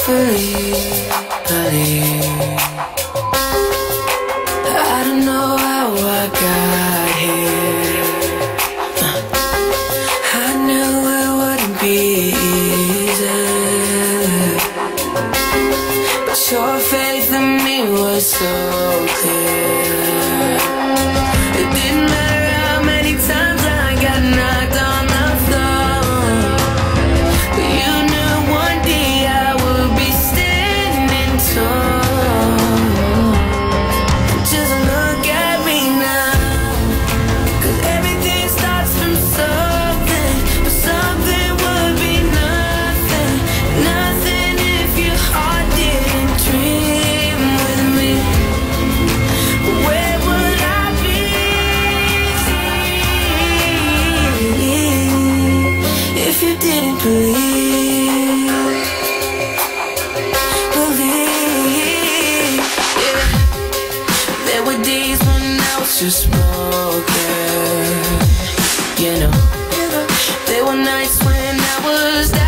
believe. I don't know how I got here. I knew it wouldn't be easy, but your faith in me was so clear. It didn't matter how many times I got knocked on the floor, but you knew one day I would be standing tall. Just look at me now, 'cause everything starts from something, but something would be nothing, nothing if your heart didn't dream with me. Where would I be if you didn't believe? Yeah. There were days when I was just broken, you know. There were nights when I was down.